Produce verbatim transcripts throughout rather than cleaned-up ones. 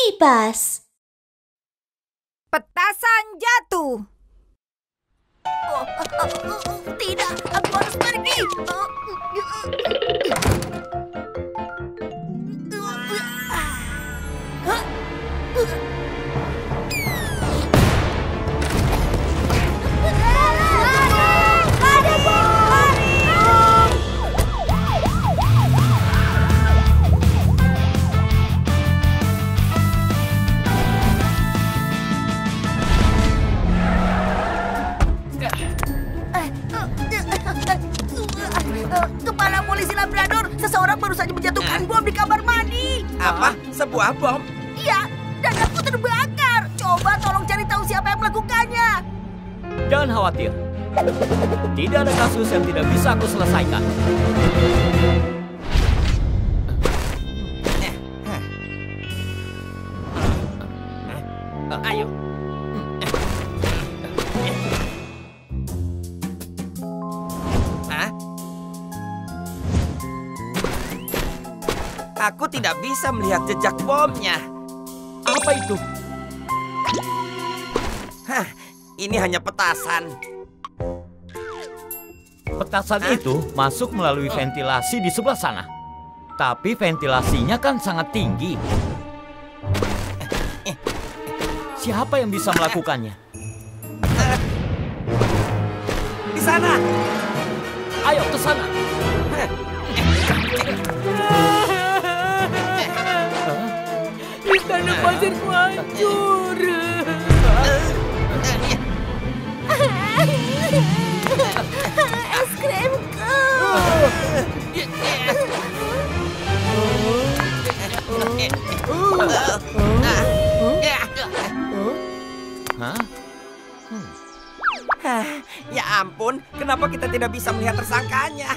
kipas. Petasan jatuh. Oh, uh, uh, uh, tidak, aku harus pergi. Uh, Ada bom! Kepala polisi Labrador, seseorang baru saja menjatuhkan bom di kamar mandi. Apa? Sebuah bom? Iya, dan aku terbakar. Coba tolong cari tahu siapa yang melakukannya. Jangan khawatir. Tidak ada kasus yang tidak bisa aku selesaikan. Ayo. Aku tidak bisa melihat jejak bomnya. Apa itu? Hah, ini hanya petasan. Petasan Hah? itu masuk melalui ventilasi di sebelah sana. Tapi ventilasinya kan sangat tinggi. Siapa yang bisa melakukannya? Di sana. Ayo ke sana. Istana pasirku hancur. Es krimku. Hah? Hah, ya ampun, kenapa kita tidak bisa melihat tersangkanya?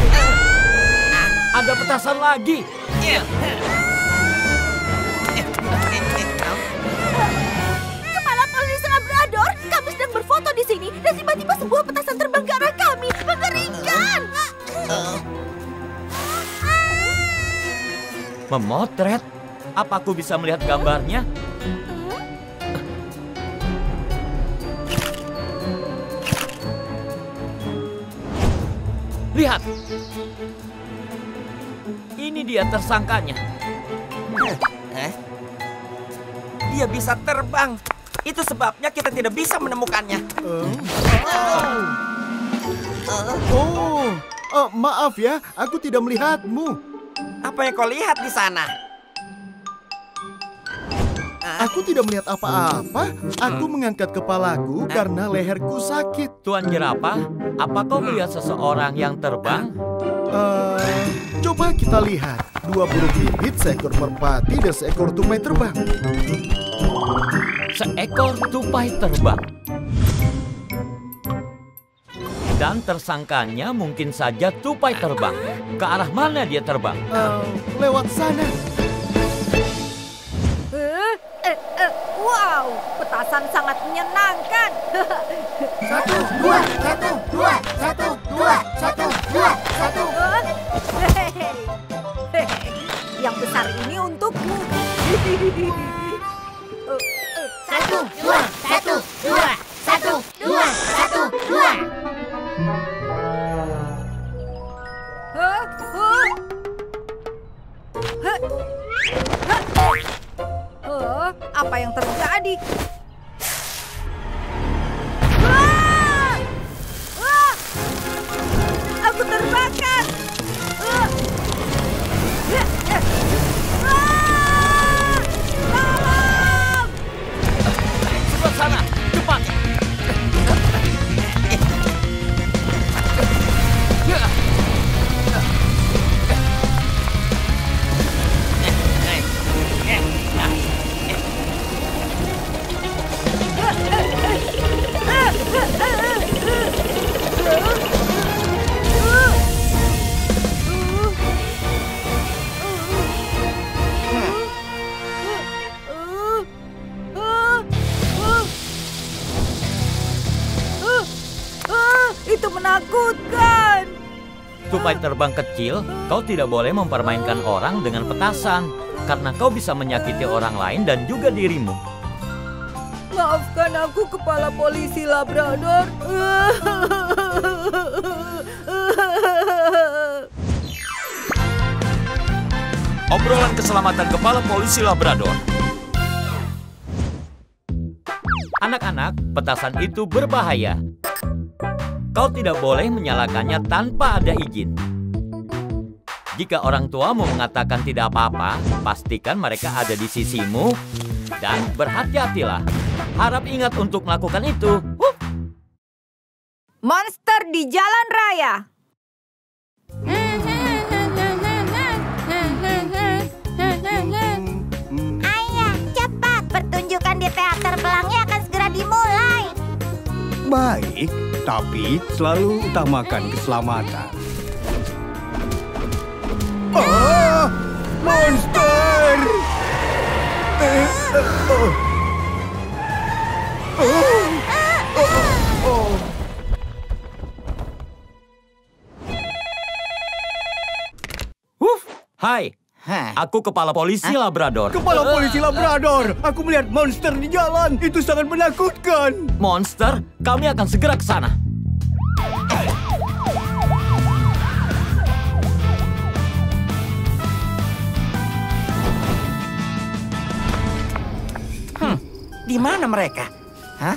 Ada petasan lagi. Kepala polisi Labrador, kami sedang berfoto di sini dan tiba-tiba sebuah petasan terbang ke arah kami. Mengerikan. Memotret? Apa aku bisa melihat gambarnya? Lihat. Ini dia tersangkanya. Eh? Dia bisa terbang. Itu sebabnya kita tidak bisa menemukannya. Oh, oh, maaf ya, aku tidak melihatmu. Apa yang kau lihat di sana? Aku tidak melihat apa-apa. Aku mengangkat kepalaku karena leherku sakit. Tuan Jerapah, apa kau melihat seseorang yang terbang? Uh, coba kita lihat. Dua burung pipit, seekor merpati, dan seekor tupai terbang. Seekor tupai terbang. Dan tersangkanya mungkin saja tupai terbang. Ke arah mana dia terbang? Uh, lewat sana. Eh, eh, eh, wow, petasan sangat menyenangkan. Satu, dua, satu, dua, satu, dua, satu, dua, satu. Hehehe. Yang besar ini untukmu. Satu, dua, satu, dua, satu, dua, satu, dua. Hah? Hah? Hah? Hah? Hah? Apa yang terjadi? Wah! Wah! Aku terbakar! Wah! Ya, ya. Wah! Tolong! Sebelah sana, cepat! Itu menakutkan. Tupai terbang kecil, kau tidak boleh mempermainkan orang dengan petasan. karena kau bisa menyakiti orang lain dan juga dirimu. Maafkan aku, Kepala Polisi Labrador. Obrolan keselamatan Kepala Polisi Labrador. Anak-anak, petasan itu berbahaya. Kau tidak boleh menyalakannya tanpa ada izin. Jika orang tuamu mengatakan tidak apa-apa, pastikan mereka ada di sisimu dan berhati-hatilah. Harap ingat untuk melakukan itu. Huh. Monster di jalan raya. Ayah, cepat. Pertunjukan di teater pelangi akan segera dimulai. Baik, tapi selalu utamakan keselamatan. Ah, monster! Eh, oh. Oh. Oh. Oh. Wuff, hai. Aku Kepala Polisi Labrador. Kepala Polisi Labrador, aku melihat monster di jalan. Itu sangat menakutkan. Monster, kami akan segera ke sana. Hmm, di mana mereka? Hah?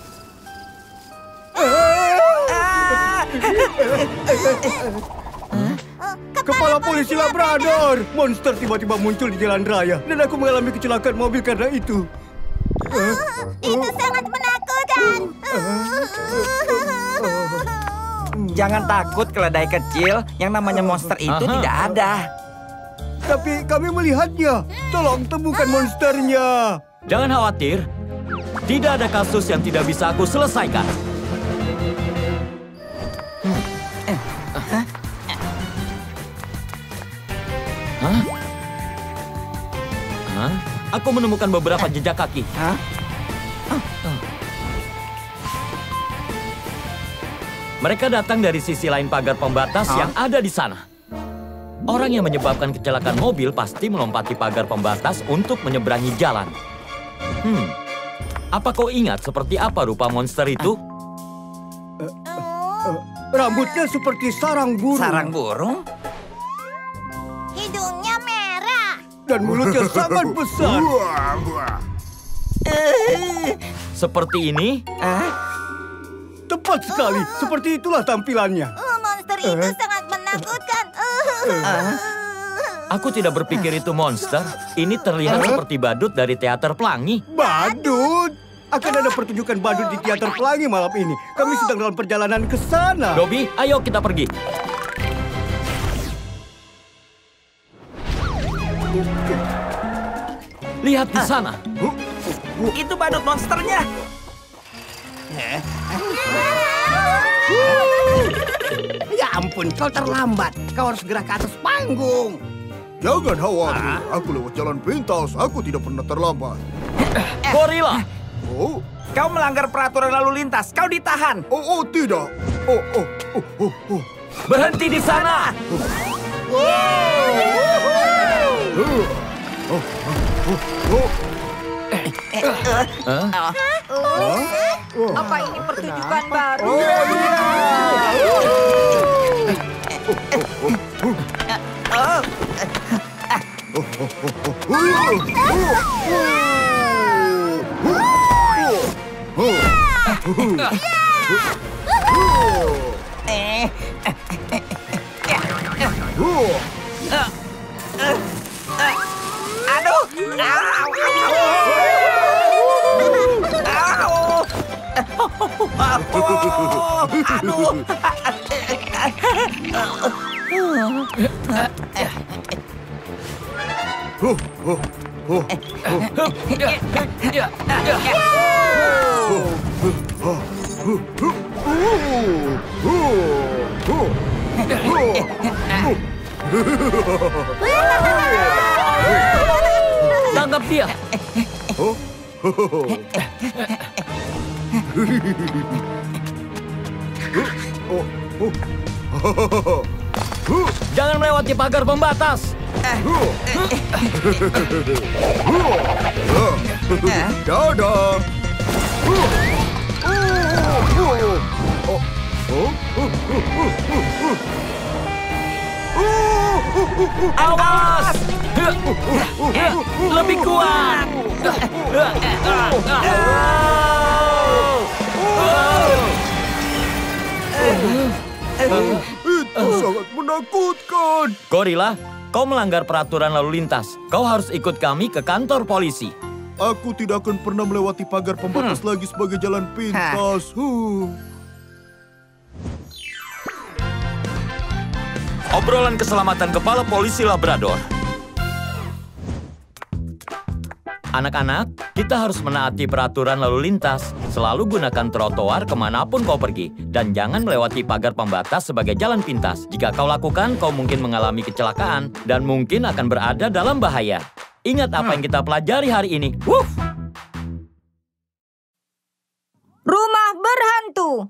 Kepala Polisi Labrador, monster tiba-tiba muncul di jalan raya dan aku mengalami kecelakaan mobil karena itu. Uh, itu sangat menakutkan. Jangan takut, keledai kecil. Yang namanya monster itu Aha. tidak ada. Tapi kami melihatnya. Tolong temukan monsternya. Jangan khawatir, tidak ada kasus yang tidak bisa aku selesaikan. Hmm. Hah? Hah? Aku menemukan beberapa jejak kaki. Hah? Mereka datang dari sisi lain pagar pembatas Hah? yang ada di sana. Orang yang menyebabkan kecelakaan mobil pasti melompati pagar pembatas untuk menyeberangi jalan. Hmm, apa kau ingat seperti apa rupa monster itu? Rambutnya seperti sarang burung. Sarang burung? Hidungnya merah. Dan mulutnya sangat besar. Seperti ini? Ah? Tepat sekali. Seperti itulah tampilannya. Uh, monster itu sangat menakutkan. Aku tidak berpikir itu monster. Ini terlihat seperti badut dari teater pelangi. Badut? Akan ada pertunjukan badut di teater pelangi malam ini. Kami sedang dalam perjalanan ke sana. Dobby, ayo kita pergi. Lihat di sana. Itu badut monsternya. Ya ampun, kau terlambat. Kau harus segera ke atas panggung. Jangan khawatir, aku lewat jalan pintas. Aku tidak pernah terlambat. Gorila. Oh, Kau melanggar peraturan lalu lintas. Kau ditahan. oh, oh, tidak. Oh, oh, oh, oh, oh. Berhenti di sana. Oh, oh, oh, oh. Hah? Apa ini pertunjukan baru? Aduh. Au, au, au. Aduh. Tangkap dia. Jangan melewati pagar pembatas. Dadah. Awas! Lebih kuat! Itu sangat menakutkan. Gorila, kau melanggar peraturan lalu lintas. Kau harus ikut kami ke kantor polisi. Aku tidak akan pernah melewati pagar pembatas lagi sebagai jalan pintas. Huh. Obrolan keselamatan kepala polisi Labrador. Anak-anak, kita harus menaati peraturan lalu lintas. Selalu gunakan trotoar kemanapun kau pergi. Dan jangan melewati pagar pembatas sebagai jalan pintas. Jika kau lakukan, kau mungkin mengalami kecelakaan. Dan mungkin akan berada dalam bahaya. Ingat apa yang kita pelajari hari ini. Wuff! Rumah berhantu.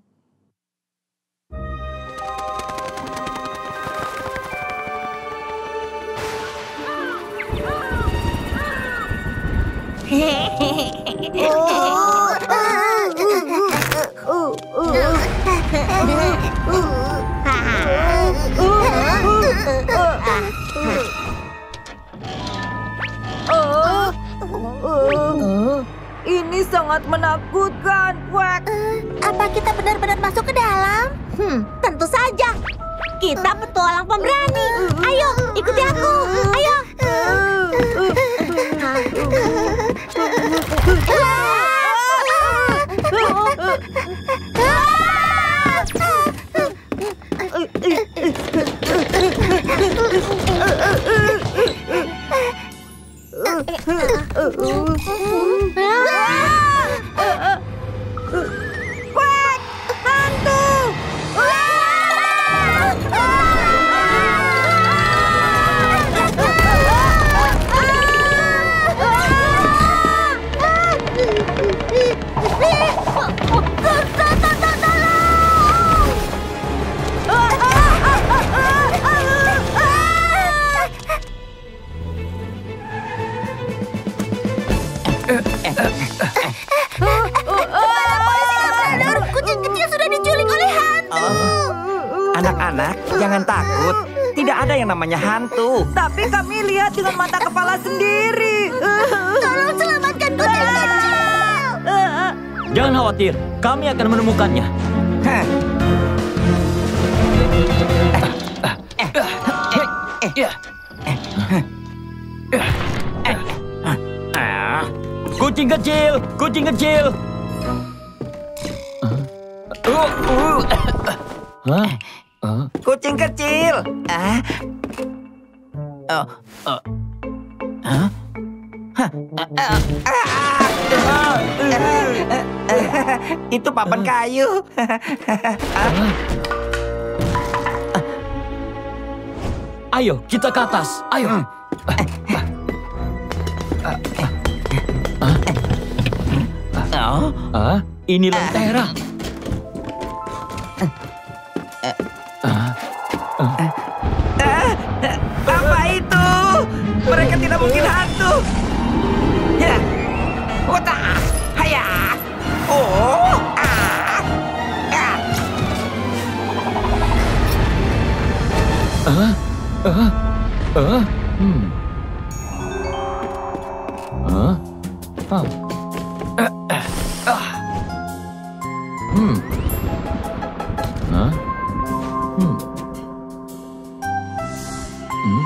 Ini sangat menakutkan, Quack. Apa kita benar-benar masuk ke dalam? Hmm, tentu saja. Kita petualang pemberani. Ayo, ikuti aku. Ayo. Quack! Hantu! Kucing kecil sudah diculik oleh hantu. Anak-anak, jangan takut. Tidak ada yang namanya hantu. Tapi kami lihat dengan mata kepala sendiri. Tolong selamatkan kucing kecil. Jangan khawatir, kami akan menemukannya. Hah. Kucing kecil, kucing kecil. Kucing kecil. Ah. Oh. Oh. Hah? Hah? Ah. Ah. Itu papan kayu. Ayo, kita ke atas. Ayo. Oh. Ah, ini lentera. Apa itu? Mereka tidak mungkin hantu. Ya. Wata. Haya. Oh. Ah. Ah. Ah. Ah. Ah. Hmm. Ah. Ah. Hmm. Hah? Hmm. Hmm.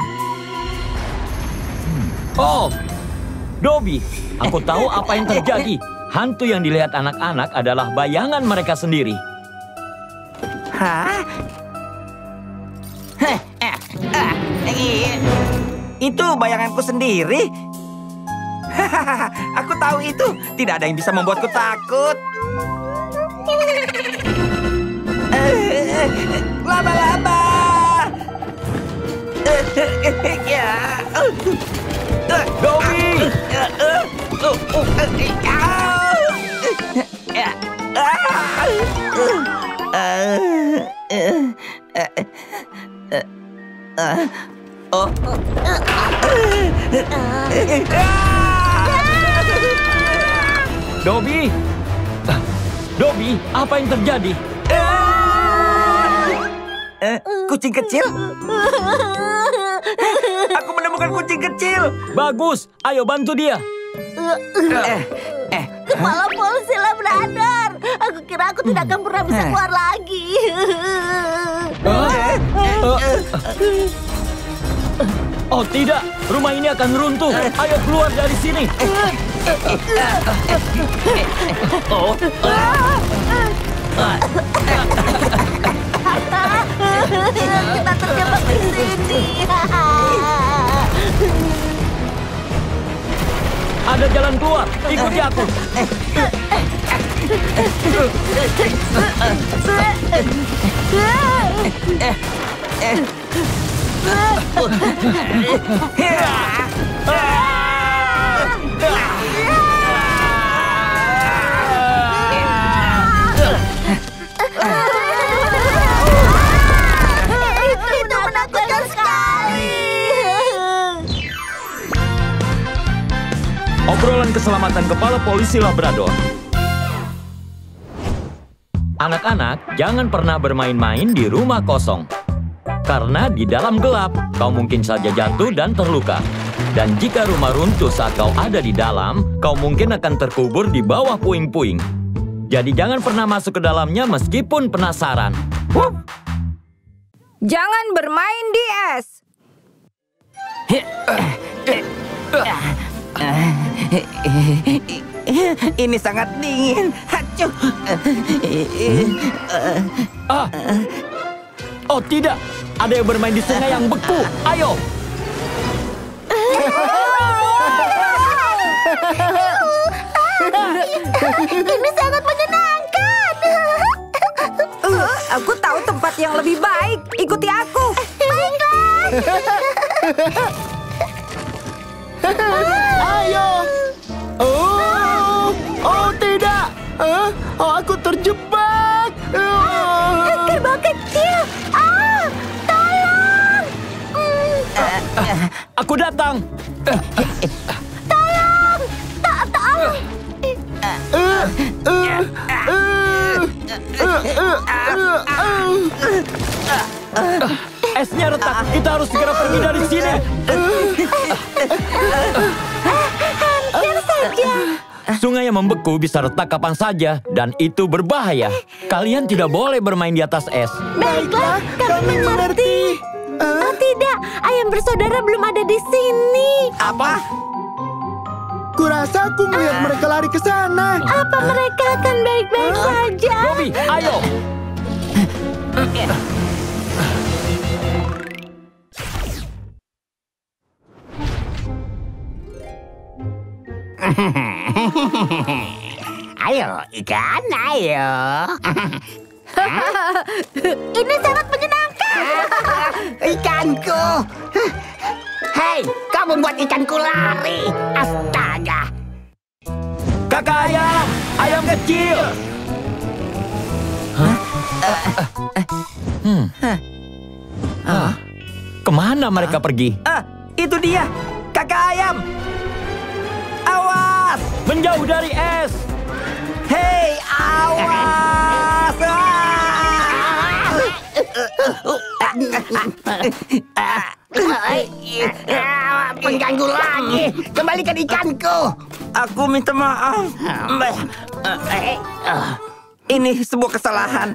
Hmm. Oh, Dobby, aku tahu apa yang terjadi. Hantu yang dilihat anak-anak adalah bayangan mereka sendiri. Hah? Heh, eh, ah, eh, itu bayanganku sendiri. Hahaha, aku tahu itu. Tidak ada yang bisa membuatku takut. Laba-laba. Ya. Dobby! Oh. Dobby? Dobby, apa yang terjadi? Eh, kucing kecil? Aku menemukan kucing kecil. Bagus, ayo bantu dia. Eh, eh, Kepala polisi Labrador. Aku kira aku tidak akan pernah bisa keluar lagi. Oh tidak, rumah ini akan runtuh. Ayo keluar dari sini. Oh. Kita terjebak di sini. Ada jalan keluar, ikuti aku. Itu menakutkan sekali. Obrolan keselamatan kepala polisi Labrador. Anak-anak, jangan pernah bermain-main di rumah kosong. Karena di dalam gelap, kau mungkin saja jatuh dan terluka. Dan jika rumah runtuh saat kau ada di dalam, kau mungkin akan terkubur di bawah puing-puing. Jadi jangan pernah masuk ke dalamnya meskipun penasaran. Wup! Jangan bermain di es. ini sangat dingin. Hacuh. Ah. Oh tidak, ada yang bermain di sungai yang beku. Ayo. Ini sangat menyenangkan. Uh, aku tahu tempat yang lebih baik. Ikuti aku. Baiklah. Ayo. Oh, oh tidak. Ah, oh, aku terjebak. Ah. Kerbau kecil. Ah, tolong. Hmm. Aku datang. Tolong. Tak, tolong. Uh, uh, uh, uh, uh, uh. Esnya retak. Kita harus segera pergi dari sini. Hampir saja. Sungai yang membeku bisa retak kapan saja, dan itu berbahaya. Kalian tidak boleh bermain di atas es. Baiklah, kami mengerti. Oh tidak, ayam bersaudara belum ada di sini. Apa? Kurasa aku melihat mereka lari ke sana. Apa mereka akan baik-baik saja? Bobby, ayo. Ayo, ikan, ayo. Ini sangat menyenangkan. Ikanku. Hei, kau membuat ikanku lari. Astaga. Kakak ayam, ayam kecil. Hah? Hmm. Ah, kemana mereka pergi? Ah, itu dia, kakak ayam. Awas! Menjauh dari es. Hei, awas! Pengganggu lagi. Kembalikan ikanku. Aku minta maaf. Ini sebuah kesalahan.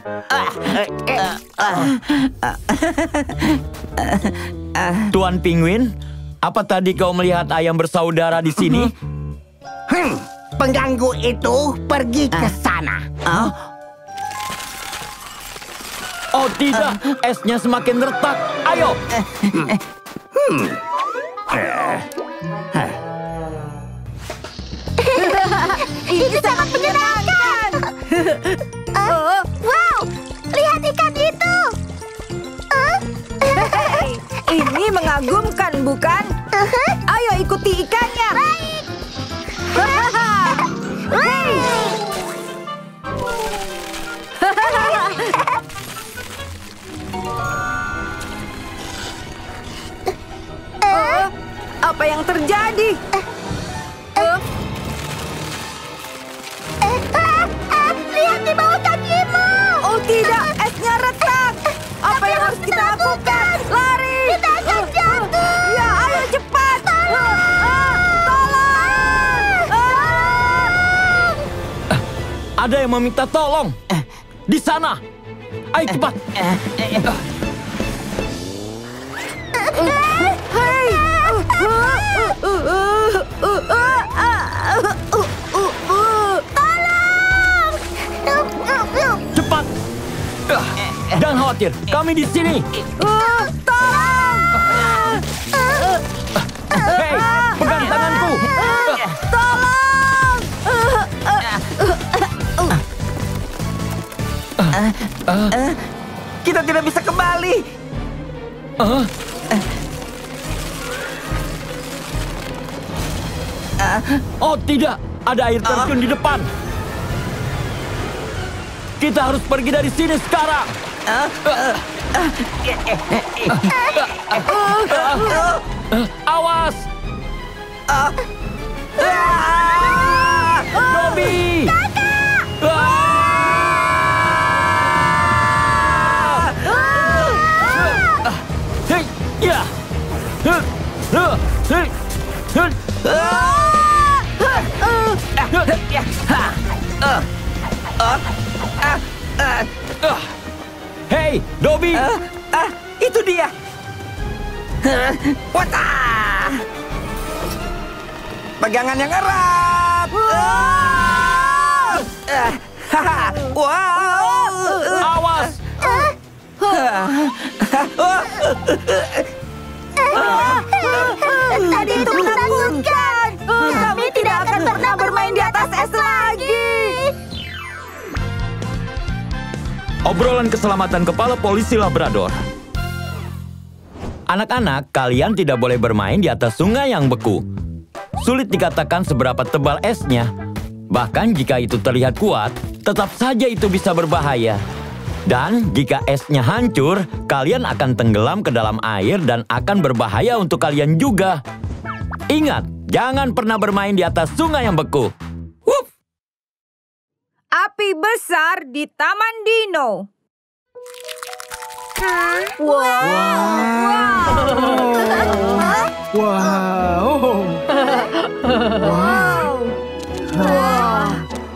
Tuan Penguin, apa tadi kau melihat ayam bersaudara di sini? Hmm, pengganggu itu pergi ke sana. Oh, Oh tidak, esnya semakin retak. Ayo. Ini sangat menyenangkan. Uh, wow, lihat ikan itu. Uh, Hei, ini mengagumkan, bukan? uh-huh. Ayo ikuti ikannya. Baik. Hei. Oh, apa yang terjadi? Uh, Ada yang meminta tolong. Di sana. Ayo cepat. Hei! Cepat. Jangan khawatir, kami di sini. Hei, pegang tanganku. Kita tidak bisa kembali. Uh, oh tidak, ada air terjun di depan. Kita harus pergi dari sini sekarang. Awas! Dobby! Hei, ya! Hei, Hei, Dobby! Ah, ah, itu dia. Wata! Pegangan yang erat. Ah, haha, wow! Awas! Tadi itu menakutkan. Kami tidak akan pernah bermain di atas es lagi. Obrolan keselamatan kepala polisi Labrador. Anak-anak, kalian tidak boleh bermain di atas sungai yang beku. Sulit dikatakan seberapa tebal esnya. Bahkan jika itu terlihat kuat, tetap saja itu bisa berbahaya. Dan jika esnya hancur, kalian akan tenggelam ke dalam air dan akan berbahaya untuk kalian juga. Ingat, jangan pernah bermain di atas sungai yang beku. Wuff! Api besar di Taman Dino. Wow. Wow. Wow. Wow.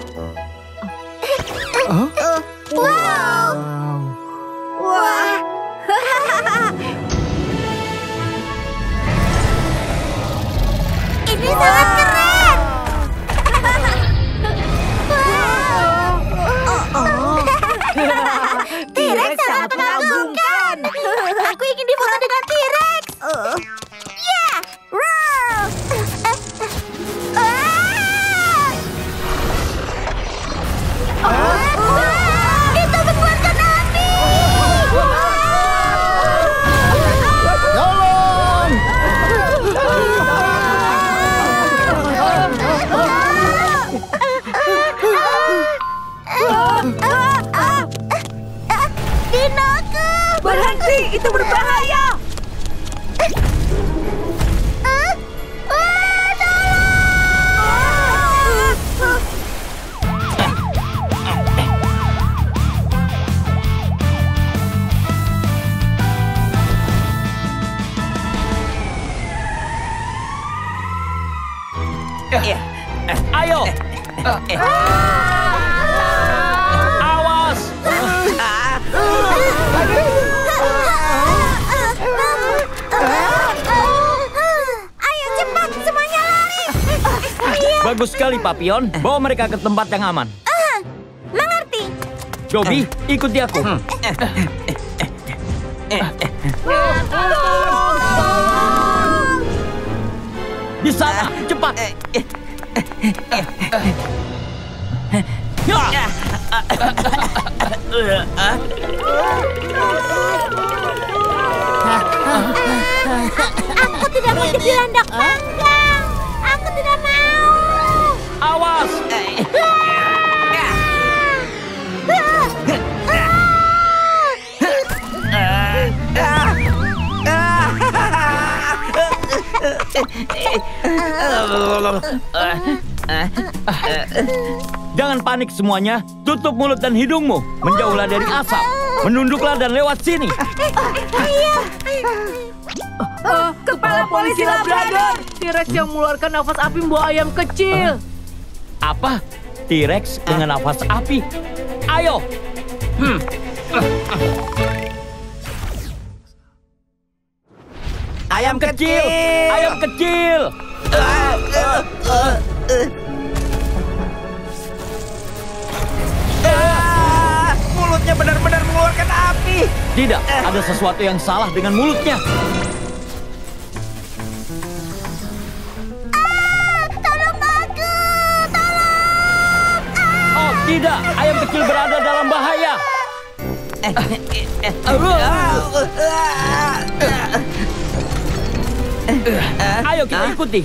Huh? Wow. Wah. Ini sangat keren. T-Rex sangat mengagumkan. Aku ingin difoto dengan T-Rex. Ya, roar. Itu mengeluarkan api. Tolong! Dinoku. Berhenti, itu berbahaya. Ah, ah, tolong. Ayo! Awas! Ayo cepat, semuanya lari. Bagus sekali, Papion. Bawa mereka ke tempat yang aman. Mengerti. Dobby, ikuti aku. Di sana, cepat. Ya! Aku tidak mau dilandak panggang. Aku tidak mau. Awas! Jangan panik semuanya. Tutup mulut dan hidungmu. Menjauhlah dari asap. Menunduklah dan lewat sini. Uh, kepala polisi Labrador. T-Rex yang mengeluarkan nafas api membawa ayam kecil. Apa? T-Rex dengan nafas api. Ayo. Hmm. Ayam kecil. Ayam kecil. Ah, mulutnya benar-benar mengeluarkan api. Tidak, ada sesuatu yang salah dengan mulutnya. Tolong aku! Tolong! Oh tidak, ayam kecil berada dalam bahaya. Ayo kita ikuti.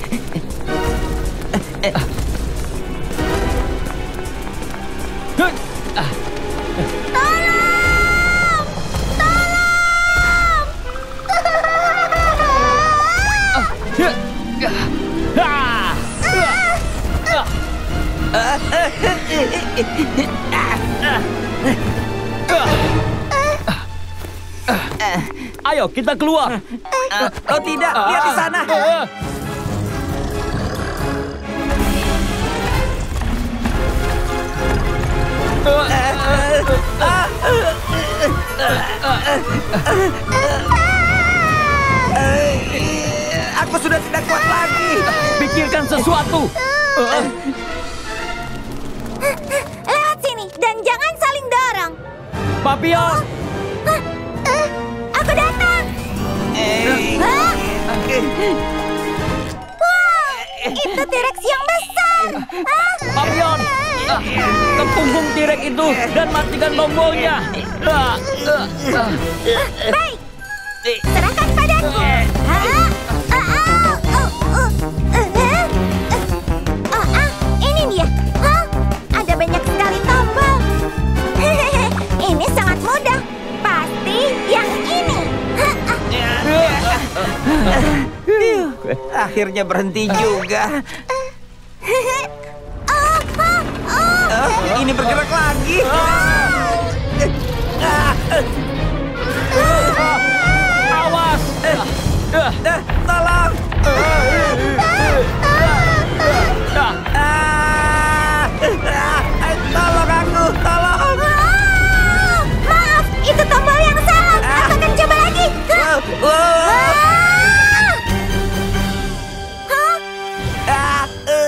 Ayo kita keluar. Oh tidak, lihat di sana. Aku sudah tidak kuat lagi. Pikirkan sesuatu. Lewat sini dan jangan saling dorong. Papion. Aku datang. Hah? Wow, itu T-Rex yang besar. Ah. Papion. Ke punggung T-Rex itu dan matikan tombolnya. Baik, serahkan padaku. Hah? Ah, ah, oh, oh, eh, eh, oh, ah, ini dia. Hah? Ada banyak sekali tombol. Ini sangat mudah. Pasti yang ini. Hah, ah. Akhirnya berhenti juga. Oh, oh, oh. Oh, ini bergerak lagi. Awas. Tolong. Ah, tolong aku, tolong. Oh, maaf, itu tombol yang salah. Aku akan coba lagi. Wow, wow. Hah?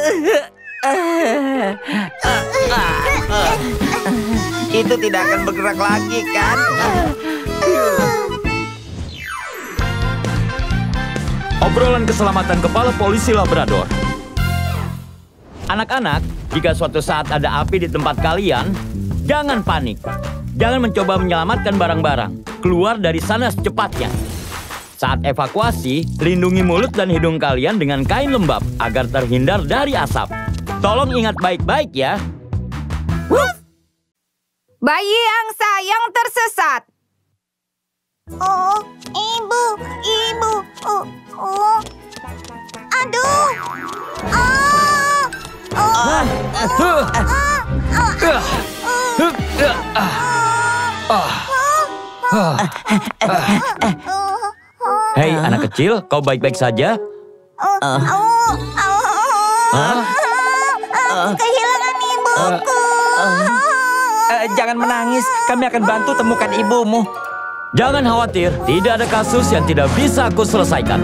Ah, itu tidak akan bergerak lagi, kan? Obrolan keselamatan kepala polisi Labrador. Anak-anak, jika suatu saat ada api di tempat kalian, jangan panik. Jangan mencoba menyelamatkan barang-barang. Keluar dari sana secepatnya. Saat evakuasi, lindungi mulut dan hidung kalian dengan kain lembab agar terhindar dari asap. Tolong ingat baik-baik ya. Bayi yang sayang tersesat. Oh, ibu, ibu, oh, oh, aduh, oh, oh, Hei anak kecil, kau baik-baik saja? kehilangan ibuku. Eh, jangan menangis, kami akan bantu temukan ibumu. Jangan khawatir, tidak ada kasus yang tidak bisa aku selesaikan.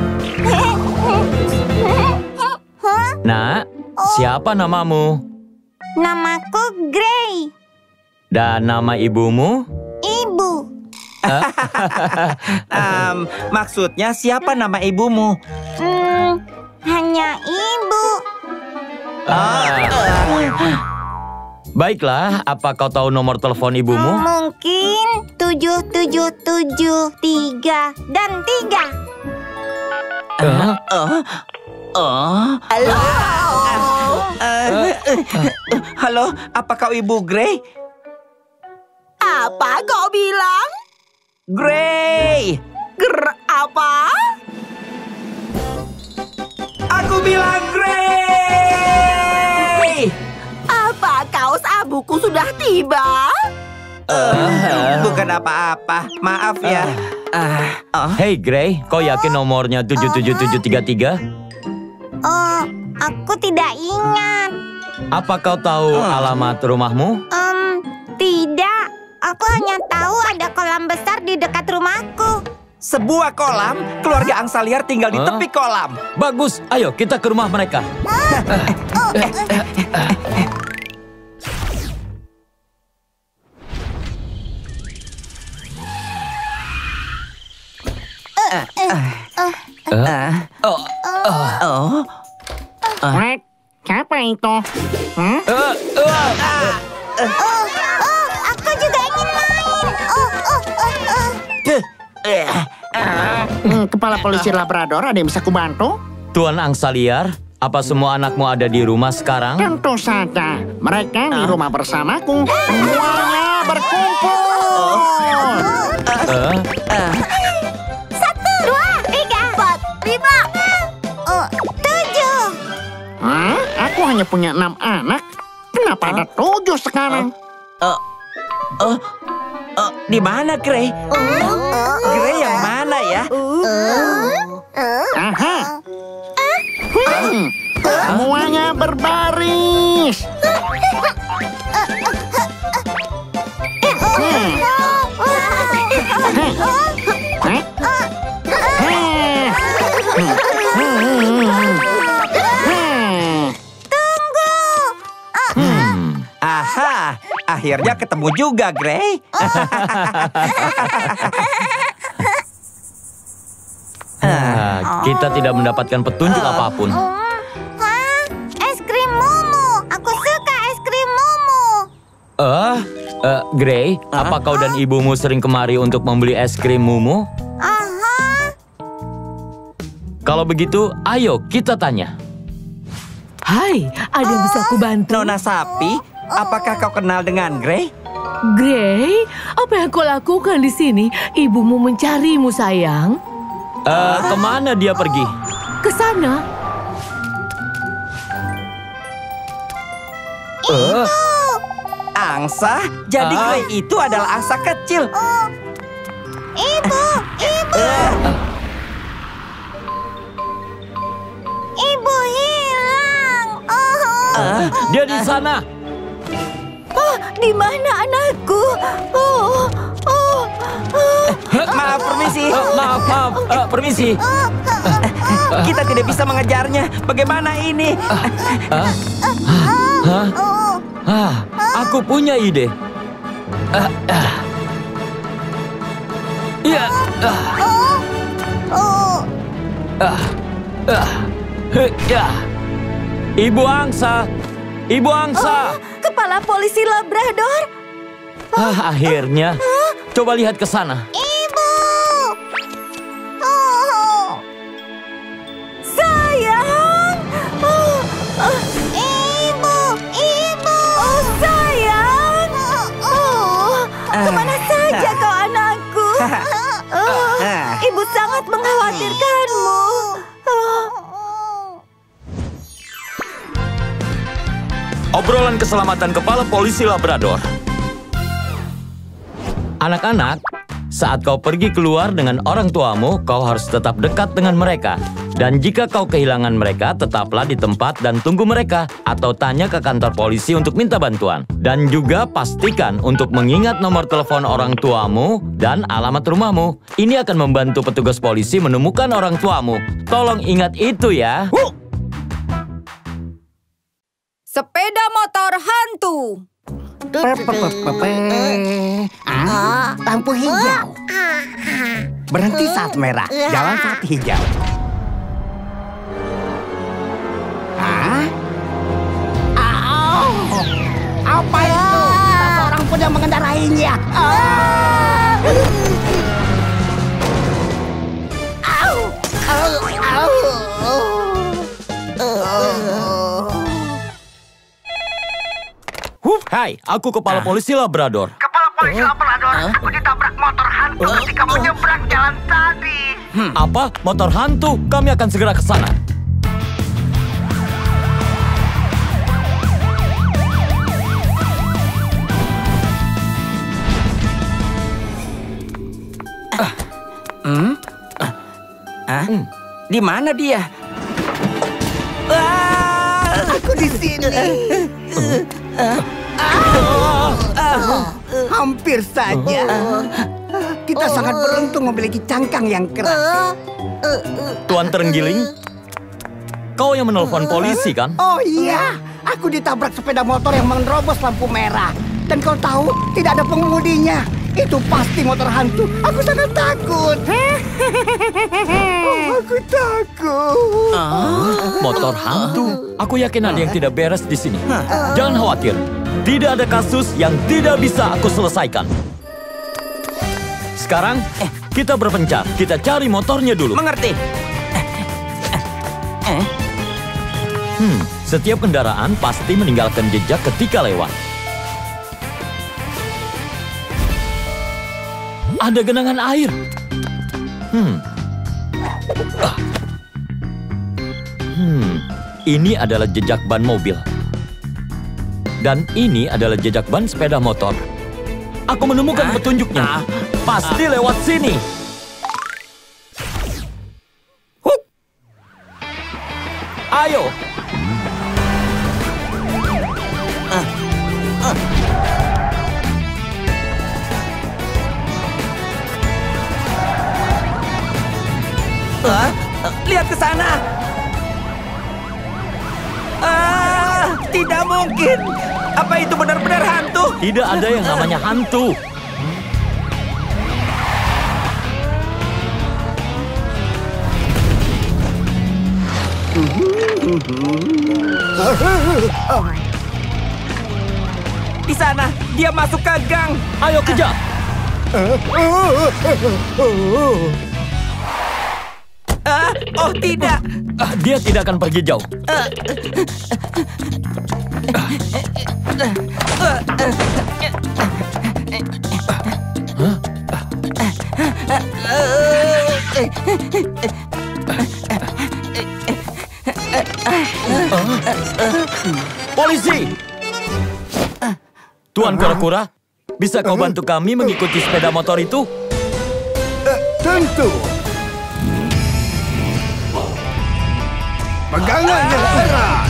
Nak, siapa namamu? Namaku Gray. Dan nama ibumu? Ibu. um, maksudnya siapa nama ibumu? Hmm, hanya ibu. Baiklah, apa kau tahu nomor telepon ibumu? Mungkin tujuh tujuh tujuh tiga dan tiga. Uh, Oh, oh. Halo. Halo, apa kau ibu Gray? Apa kau bilang? Gray. Ger apa? Aku bilang Gray. Apa kaos abuku sudah tiba? Uh, bukan apa-apa, maaf ya. Uh, oh. Hei Gray, kau yakin nomornya tujuh tujuh tujuh tiga tiga? Oh, aku tidak ingat. Apa kau tahu alamat rumahmu? Um, tidak. Aku hanya tahu ada kolam besar di dekat rumahku. Sebuah kolam? Keluarga angsa liar tinggal di Hah? tepi kolam. Bagus, ayo kita ke rumah mereka. Oh, oh. Wait, siapa itu? Hmm? Eh, eh. Oh, oh, aku juga ingin main. Oh, oh, oh, oh. Hmm, Kepala polisi Labrador, ada yang bisa kubantu? Tuan angsa liar, apa semua anakmu ada di rumah sekarang? Tentu saja. Mereka di rumah bersamaku. Semuanya berkumpul. Eh, Satu, dua, tiga, empat, lima, oh, tujuh. Hah? Aku hanya punya enam anak. Kenapa ada tujuh sekarang? Oh, oh, oh, di mana Grey? Grey yang mana ya? Aha. Hmm. Semuanya berbaris. Hmm. Heh. Heh. Hmm. hmm. Aha, akhirnya ketemu juga Grey. Ah, kita tidak mendapatkan petunjuk apapun. Hah? Es krim Mumu. Aku suka es krim Mumu. Eh, eh, Grey, apa kau dan ibumu sering kemari untuk membeli es krim Mumu? Aha. Kalau begitu, ayo kita tanya. Hai, ada yang bisa aku bantu? Nona Sapi, apakah kau kenal dengan Grey? Grey, apa yang kau lakukan di sini? Ibumu mencarimu, sayang. Eh, kemana dia pergi? Ke sana. Eh, Angsa? Jadi Ah. Grey itu adalah angsa kecil. Ibu, ibu. Ibu hilang. Oh. dia di sana. Oh, di mana anakku? Oh, oh, oh. Maaf, permisi. Eh, maaf, maaf, Eh, permisi. Kita tidak bisa mengejarnya. Bagaimana ini? Hah? Ah, aku punya ide. Ah, ah. Ya, ah, Oh. ah, ah. Heh, ya. Ibu angsa, ibu angsa. Kepala polisi Labrador. Ah, akhirnya. Coba lihat ke sana. Ibu. Oh. Sayang. Oh, oh, Ibu, ibu. oh, sayang. Oh, kemana saja kau anakku? Oh, ibu sangat mengkhawatirkanmu. Oh. Obrolan keselamatan kepala polisi Labrador. Anak-anak, saat kau pergi keluar dengan orang tuamu, kau harus tetap dekat dengan mereka. Dan jika kau kehilangan mereka, tetaplah di tempat dan tunggu mereka. Atau tanya ke kantor polisi untuk minta bantuan. Dan juga pastikan untuk mengingat nomor telepon orang tuamu dan alamat rumahmu. Ini akan membantu petugas polisi menemukan orang tuamu. Tolong ingat itu ya. Sepeda motor hantu. Ah, lampu hijau. Berhenti saat merah, jalan saat hijau. Ah? Au! Apa itu? Tak seorang pun yang mengendarainya. Ah! Au! Au! Au! Hup, hai, aku kepala polisi Labrador. Kepala polisi Labrador, aku ditabrak motor hantu ketika menyeberang jalan tadi. Apa? Motor hantu? Kami akan segera ke sana. Hah? Di mana dia? Ah! Aku di sini. Hampir saja. Kita sangat beruntung memiliki cangkang yang keras. Tuan Terenggiling, kau yang menelpon polisi kan? Oh iya, aku ditabrak sepeda motor yang menerobos lampu merah. Dan kau tahu, tidak ada pengemudinya. Itu pasti motor hantu. Aku sangat takut. Oh, aku takut. Ah, motor hantu. Aku yakin ada yang tidak beres di sini. Jangan khawatir. Tidak ada kasus yang tidak bisa aku selesaikan. Sekarang, kita berpencar. Kita cari motornya dulu. Mengerti. Hmm, setiap kendaraan pasti meninggalkan jejak ketika lewat. Ada genangan air. Hmm. Ah. Hmm. Ini adalah jejak ban mobil. Dan ini adalah jejak ban sepeda motor. Aku menemukan ah. petunjuknya. Ah. Pasti ah. lewat sini. Hup. Ayo. Ah. Ah. Uh, lihat ke sana. Ah, tidak mungkin. Apa itu benar-benar hantu? Tidak ada yang namanya hantu. Di sana, dia masuk ke gang. Ayo kejar. Uh, oh tidak, uh, dia tidak akan pergi jauh. Uh, uh, Polisi! Tuan Kura-Kura, bisa kau bantu kami mengikuti sepeda motor itu? Tentu. Pegangan yang erat.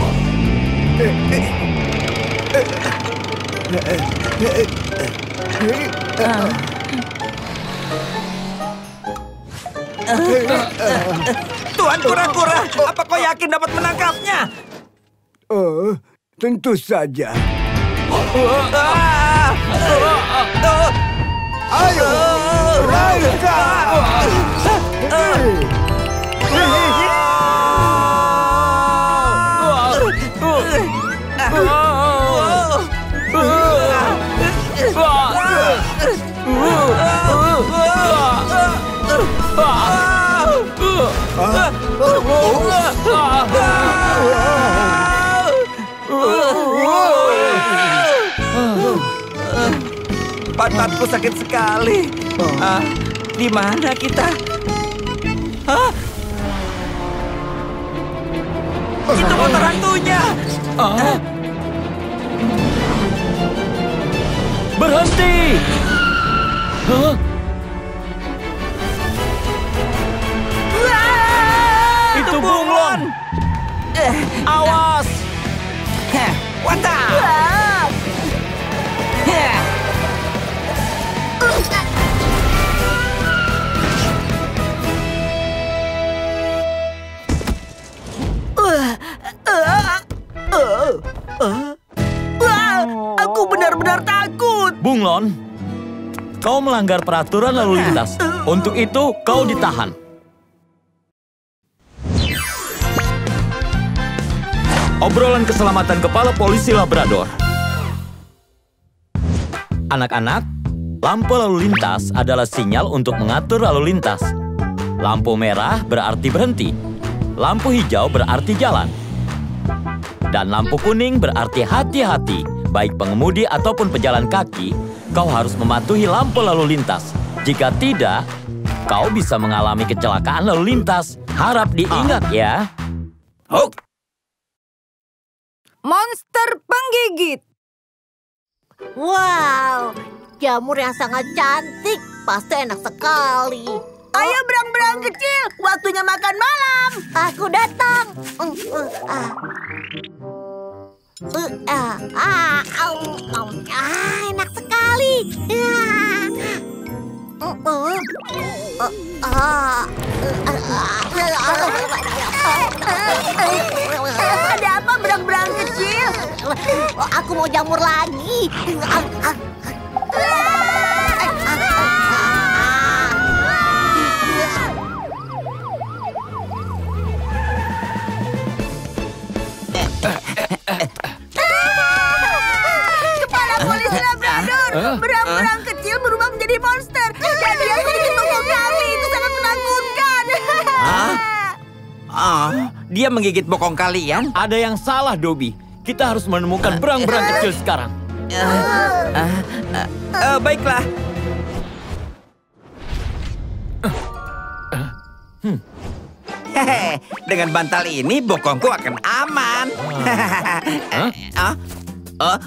Tuan Kura-Kura, apa kau yakin dapat menangkapnya? Oh, tentu saja. Ayo, Raika! Pantatku sakit sekali. Ah, di mana kita? Hah? Itu motor hantunya. Ah. Berhenti! Huh? Itu bunglon! Eh, awas! Heh, wata! Heh. Aku benar-benar takut. Bunglon, kau melanggar peraturan lalu lintas. Untuk itu, kau ditahan. Obrolan keselamatan kepala polisi Labrador. Anak-anak, lampu lalu lintas adalah sinyal untuk mengatur lalu lintas. Lampu merah berarti berhenti. Lampu hijau berarti jalan. Dan lampu kuning berarti hati-hati. Baik pengemudi ataupun pejalan kaki, kau harus mematuhi lampu lalu lintas. Jika tidak, kau bisa mengalami kecelakaan lalu lintas. Harap diingat ya. Oh. Monster penggigit. Wow, jamur yang sangat cantik. Pasti enak sekali. Ayo berang-berang kecil, waktunya makan malam. Aku datang. Uh, uh, ah. Uh, ah, ah, au, au. Ah, enak sekali. Ah. Uh, uh, uh, ah. Ada apa berang-berang kecil? Aku mau jamur lagi. Kepala polisi Labrador. Berang-berang kecil berubah menjadi monster. Dan dia menggigit bokong kami. Itu sangat menakutkan. Hah? Ah, dia menggigit bokong kalian? Ada yang salah, Dobby. Kita harus menemukan berang-berang kecil sekarang. Uh, uh, uh, uh, baiklah. Hmm. Hehe, dengan bantal ini bokongku akan aman. Hah? Ah, oh,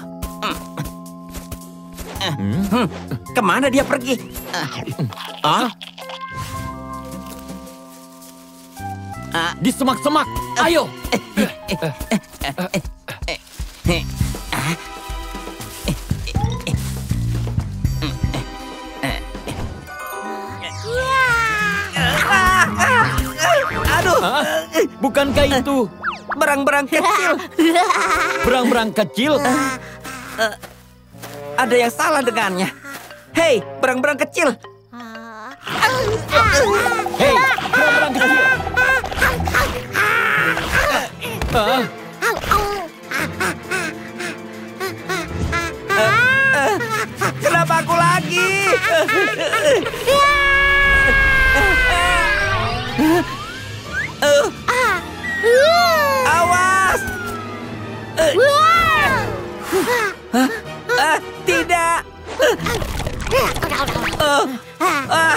hmm. Hmm. Kemana dia pergi? Ah, ah. Di semak-semak. Ayo. Aduh, Hah? Bukankah itu berang-berang kecil. berang-berang kecil? Ada yang salah dengannya. Hei, berang-berang kecil. Hei, berang-berang kecil. Ah, Kenapa aku lagi? Awas! Ah, tidak! Oh, ah, ah,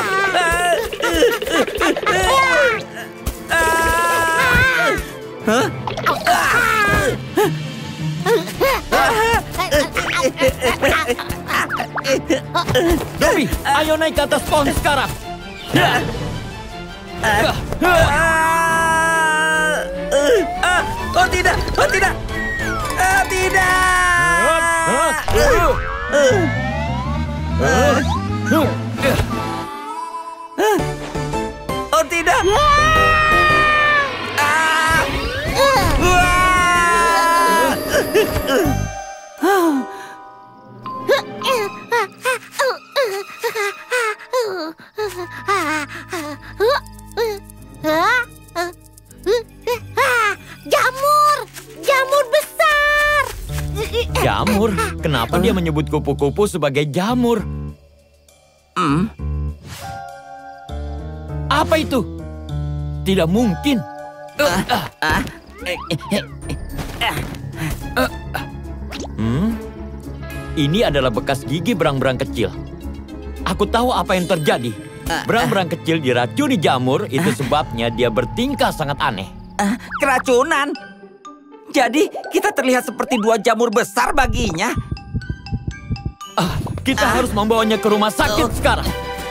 Hah? Dobby, ayo naik ke atas pohon sekarang. Ah, ah, oh tidak, oh tidak, ah, tidak. Oh tidak. Ah. Wah. Jamur, jamur besar. Jamur? Kenapa dia menyebut kupu-kupu sebagai jamur? Hmm. Apa itu? Tidak mungkin. Hmm? Ini adalah bekas gigi berang-berang kecil. Aku tahu apa yang terjadi. Berang-berang kecil diracuni jamur, itu sebabnya dia bertingkah sangat aneh. Uh, keracunan. Jadi kita terlihat seperti dua jamur besar baginya. Ah, kita harus membawanya ke rumah sakit sekarang.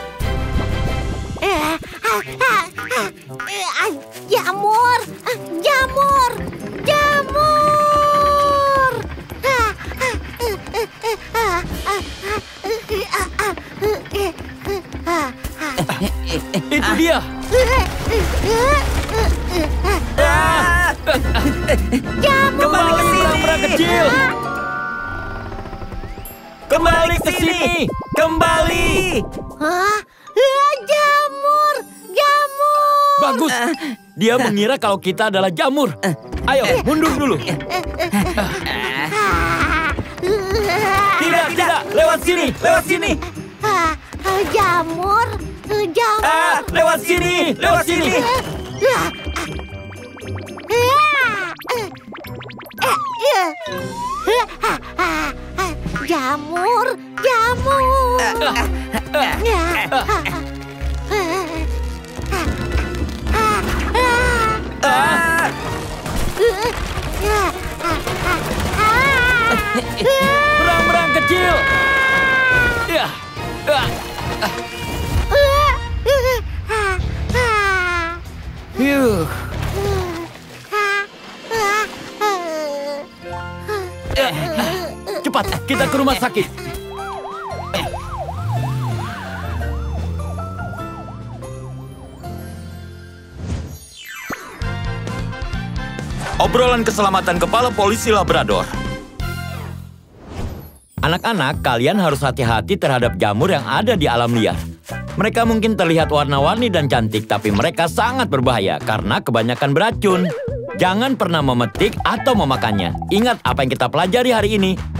Jamur, jamur, jamur. Itu dia. Jamur. Kembali ke sini. Berang-berang kecil. Kembali ke sini. Kembali. Hah? Jamur, jamur. Bagus. Dia mengira kalau kita adalah jamur. Ayo, mundur dulu. Tidak, tidak. Lewat sini, lewat sini. Jamur, jamur. Ah, lewat sini, lewat sini. Jamur, jamur. Ah. Berang-berang kecil. Ya. Ah. Yuh. Cepat, kita ke rumah sakit. Obrolan keselamatan kepala polisi Labrador. Anak-anak, kalian harus hati-hati terhadap jamur yang ada di alam liar. Mereka mungkin terlihat warna-warni dan cantik, tapi mereka sangat berbahaya karena kebanyakan beracun. Jangan pernah memetik atau memakannya. Ingat apa yang kita pelajari hari ini.